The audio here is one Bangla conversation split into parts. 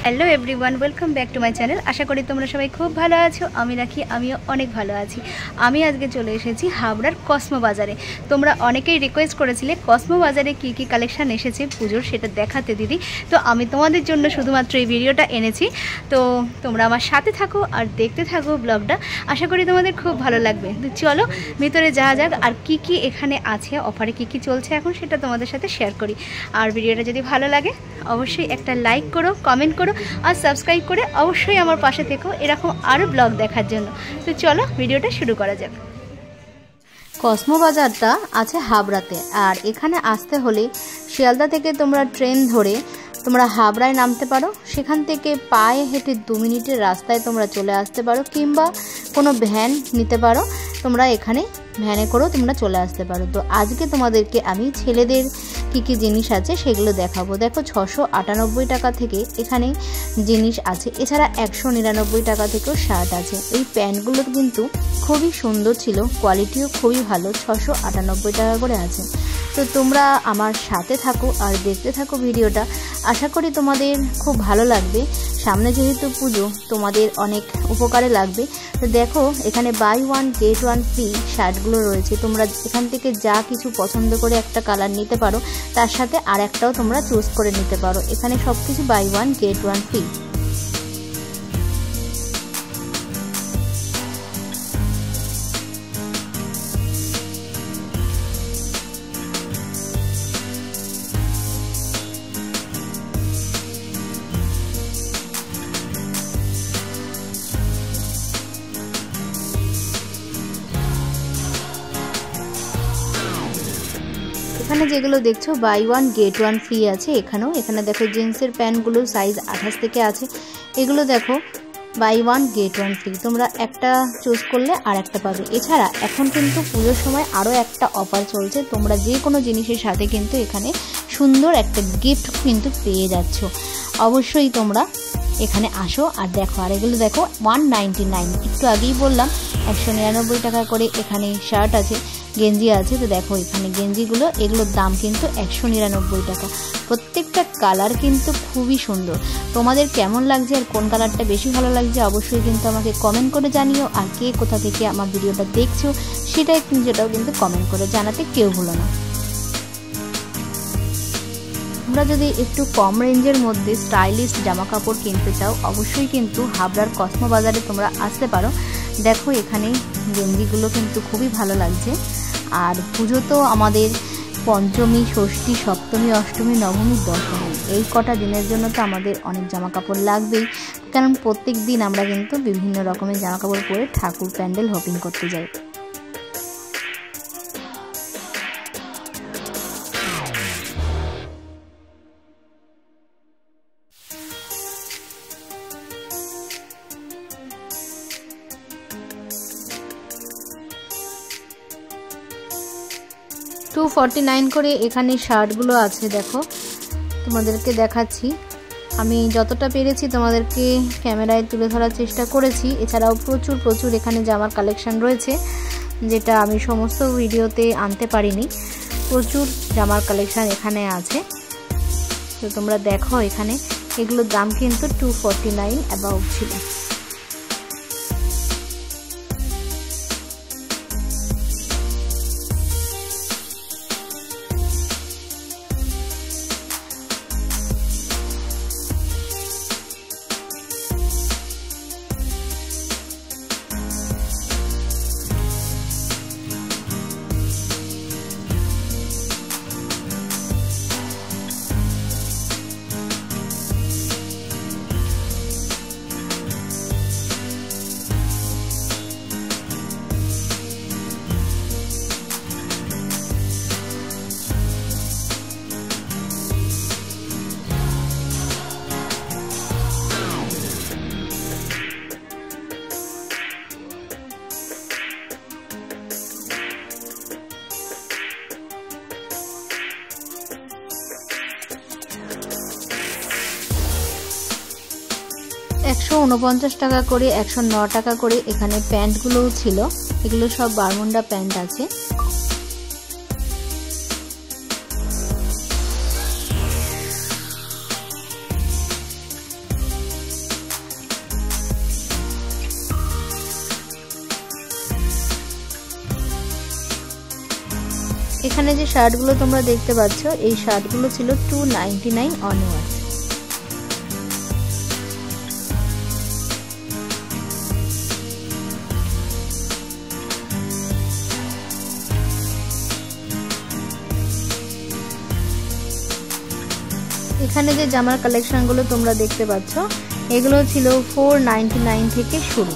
Hello everyone welcome back to my channel. आशा करी तुम्हारा सबाई खूब भालो आछो। आमी राखी आमिও अनेक भालो आछि। आमी आजके चले एसेछि हावड़ार कসমो बाजारे। तोमरा अनेकेई रिक्वेस्ट करेছিলে कসমो बाजारे की की कालेक्शन एसेছে পুজোর সেটা দেখাতে দিদি। তো আমি তোমাদের জন্য শুধুমাত্র এই ভিডিওটা এনেছি। তো তোমরা আমার সাথে থাকো আর দেখতে থাকো ব্লগটা। আশা করি তোমাদের খুব ভালো লাগবে। তো চলো ভিতরে যাওয়া যাক আর কি কি এখানে আছে, অফারে কি কি চলছে এখন সেটা তোমাদের সাথে শেয়ার করি। আর ভিডিওটা যদি ভালো লাগে অবশ্যই একটা লাইক করো, কমেন্ট করো আর সাবস্ক্রাইব করে অবশ্যই আমার পাশে থেকো এরকম আরও ব্লগ দেখার জন্য। তো চলো ভিডিওটা শুরু করা যাক। কসমো বাজারটা আছে হাবড়াতে, আর এখানে আসতে হলে শিয়ালদা থেকে তোমরা ট্রেন ধরে তোমরা হাবড়ায় নামতে পারো। সেখান থেকে পায়ে হেঁটে 2 মিনিটের রাস্তায় তোমরা চলে আসতে পারো, কিংবা কোনো ভ্যান নিতে পারো। তোমরা এখানে ভ্যানে করেও তোমরা চলে আসতে পারো। তো আজকে তোমাদেরকে আমি ছেলেদের কি কি জিনিস আছে সেগুলো দেখাবো। দেখো 698 টাকা থেকে এখানে জিনিস আছে, এছাড়া 199 টাকা থেকেও শার্ট আছে। এই প্যান্টগুলো কিন্তু খুবই সুন্দর ছিল, কোয়ালিটিও খুবই ভালো, 698 টাকা করে আছে। তো তোমরা আমার সাথে থাকো আর দেখতে থাকো ভিডিওটা। আশা করি তোমাদের খুব ভালো লাগবে। সামনে যেহেতু পুজো তোমাদের অনেক উপকারে লাগবে। তো দেখো এখানে বাই 1 গেট 1 ফ্রি শার্টগুলো রয়েছে। তোমরা এখান থেকে যা কিছু পছন্দ করে একটা কালার নিতে পারো, তার সাথে আর একটাও তোমরা চুজ করে নিতে পারো। এখানে সব কিছু বাই 1 গেট 1 ফ্রি। এখানে যেগুলো দেখছো বাই 1 গেট 1 ফ্রি আছে এখানেও। এখানে দেখো জিন্সের প্যান্টগুলো সাইজ 28 থেকে আছে। এগুলো দেখো বাই 1 গেট 1 ফ্রি, তোমরা একটা চুজ করলে আর একটা পাবে। এছাড়া এখন কিন্তু পুজোর সময় আরও একটা অফার চলছে। তোমরা যে কোনো জিনিসের সাথে কিন্তু এখানে সুন্দর একটা গিফট কিন্তু পেয়ে যাচ্ছ। অবশ্যই তোমরা এখানে আসো আর দেখো। আর এগুলো দেখো 199, একটু আগেই বললাম 199 টাকা করে এখানে শার্ট আছে, গেঞ্জি আছে। তো দেখো এখানে গেঞ্জিগুলো, এগুলোর দাম কিন্তু 199 টাকা। প্রত্যেকটা কালার কিন্তু খুবই সুন্দর। তোমাদের কেমন লাগছে আর কোন কালারটা বেশি ভালো লাগছে অবশ্যই কিন্তু আমাকে কমেন্ট করে জানিও। আর কে কোথা থেকে আমার ভিডিওটা দেখছো সেটাও কিন্তু কমেন্ট করে জানাতে কেউ ভুলো না। তোমরা যদি একটু কম রেঞ্জের মধ্যে স্টাইলিশ জামা কাপড় কিনতে চাও অবশ্যই কিন্তু হাবড়ার কসমো বাজারে তোমরা আসতে পারো। দেখো এখানে গেঞ্জিগুলো কিন্তু খুবই ভালো লাগছে। আর পুজো তো আমাদের পঞ্চমী, ষষ্ঠী, সপ্তমী, অষ্টমী, নবমী, দশমী, এই কটা দিনের জন্য তো আমাদের অনেক জামা কাপড় লাগবেই। কারণ প্রত্যেক দিন আমরা কিন্তু বিভিন্ন রকমের জামা কাপড় পরে ঠাকুর প্যান্ডেল হপিং করতে যাই। $249 করে এখানে শার্টগুলো আছে। দেখো তোমাদেরকে দেখাচ্ছি, আমি যতটা পেরেছি তোমাদেরকে ক্যামেরায় তুলে ধরার চেষ্টা করেছি। এছাড়াও প্রচুর এখানে জামার কালেকশন রয়েছে, যেটা আমি সমস্ত ভিডিওতে আনতে পারিনি। প্রচুর জামার কালেকশন এখানে আছে। তো তোমরা দেখো এখানে এগুলোর দাম কিন্তু 249 অ্যাবাউট ছিল। $149 টাকা করে, 109 টাকা করে এখানে প্যান্টগুলোও ছিল। এগুলো সব বারমুন্ডা প্যান্ট আছে। এখানে যে শার্টগুলো তোমরা দেখতে পাচ্ছ এই শার্টগুলো ছিল 299 অনওয়ার্ডস। এখানে যে জামার কালেকশনগুলো তোমরা দেখতে পাচ্ছ এগুলো ছিল 499 থেকে শুরু।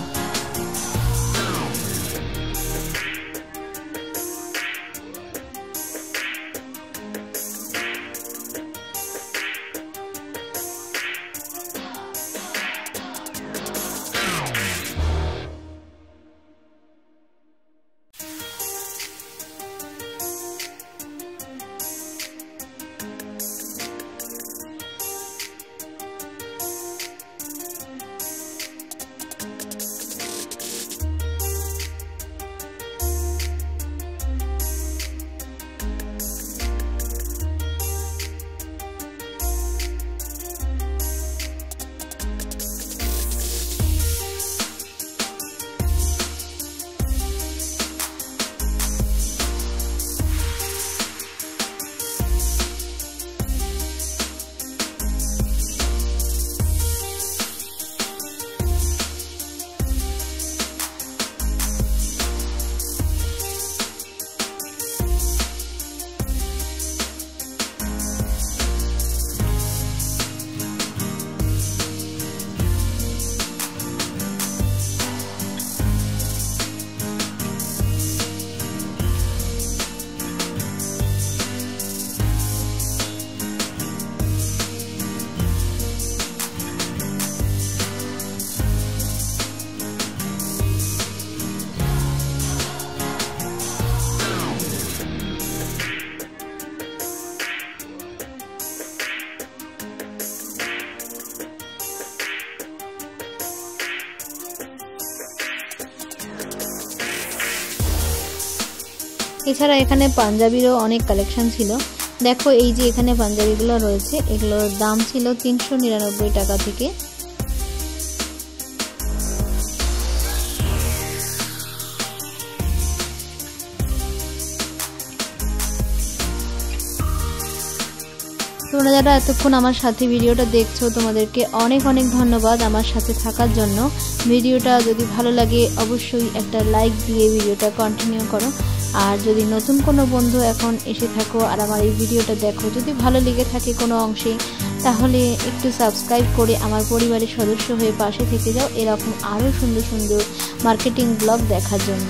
এছাড়া এখানে পাঞ্জাবিরও অনেক কালেকশন ছিল। দেখো এই যে এখানে পাঞ্জাবিগুলো রয়েছে এগুলোর দাম ছিল 399 টাকা থেকে। তোমরা যারা এতক্ষণ আমার সাথে ভিডিওটা দেখছো তোমাদেরকে অনেক অনেক ধন্যবাদ আমার সাথে থাকার জন্য। ভিডিওটা যদি ভালো লাগে অবশ্যই একটা লাইক দিয়ে ভিডিওটা কন্টিনিউ করো। আর যদি নতুন কোনো বন্ধু এখন এসে থাকো আর আমার এই ভিডিওটা দেখো, যদি ভালো লেগে থাকে কোনো অংশে তাহলে একটু সাবস্ক্রাইব করে আমার পরিবারের সদস্য হয়ে পাশে থেকে যাও এরকম আরও সুন্দর সুন্দর মার্কেটিং ব্লগ দেখার জন্য।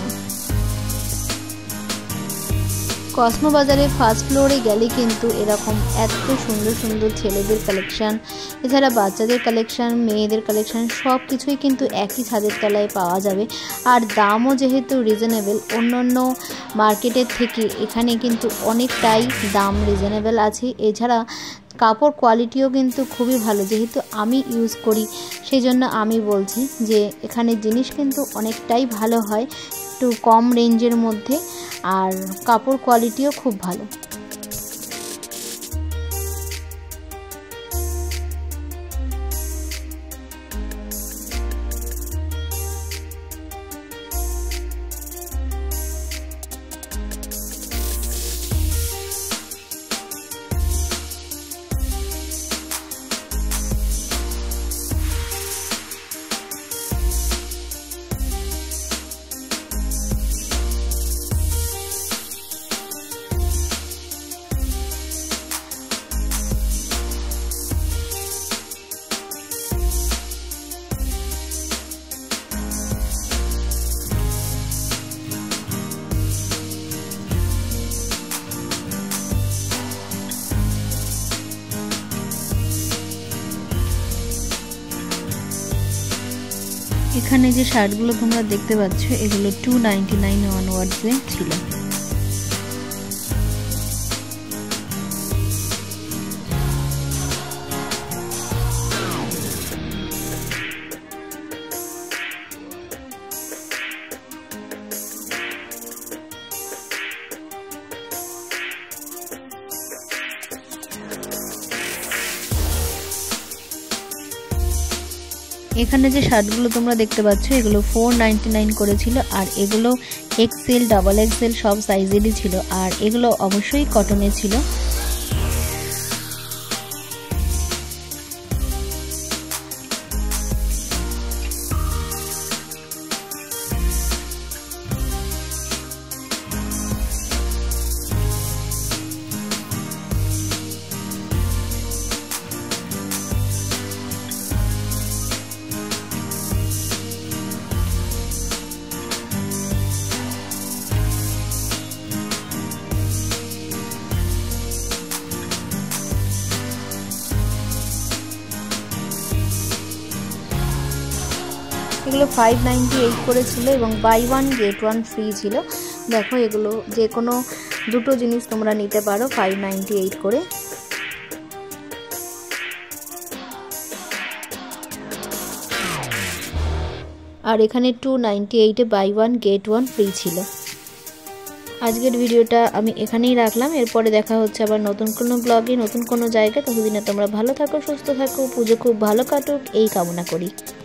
কসমো বাজারে ফার্স্ট ফ্লোরে গেলে কিন্তু এরকম এত সুন্দর সুন্দর ছেলেদের কালেকশান, এছাড়া বাচ্চাদের কালেকশান, মেয়েদের কালেকশান সব কিছুই কিন্তু একই ছাদের তলায় পাওয়া যাবে। আর দামও যেহেতু রিজনেবল, অন্যান্য মার্কেটের থেকে এখানে কিন্তু অনেকটাই দাম রিজনেবল আছে। এছাড়া কাপড় কোয়ালিটিও কিন্তু খুবই ভালো, যেহেতু আমি ইউজ করি সেই জন্য আমি বলছি যে এখানে জিনিস কিন্তু অনেকটাই ভালো হয়, একটু কম রেঞ্জের মধ্যে, আর কাপড় কোয়ালিটিও খুব ভালো। এখানে যে শার্টগুলো তোমরা দেখতে পাচ্ছ এগুলো 299 অনওয়ার্ডসে ছিল। এখানে যে শার্টগুলো তোমরা দেখতে পাচ্ছ এগুলো 499 করেছিল, আর এগুলো এক্সেল, ডাবল এক্সেল সব সাইজেরই ছিল, আর এগুলো অবশ্যই কটনের ছিল। এগুলো 598 করেছিল এবং buy one get one free ছিল। দেখো এগুলো যে কোনো দুটো জিনিস তোমরা নিতে পারো 598 করে। আর এখানে 298-এ buy one get one free ছিল। আজকের ভিডিওটা আমি এখানেই রাখলাম। এরপরে দেখা হচ্ছে আবার নতুন কোনো ব্লগে, নতুন কোনো জায়গায়। ততদিনে তোমরা ভালো থাকো, সুস্থ থাকো, পুজো খুব ভালো কাটুক এই কামনা করি।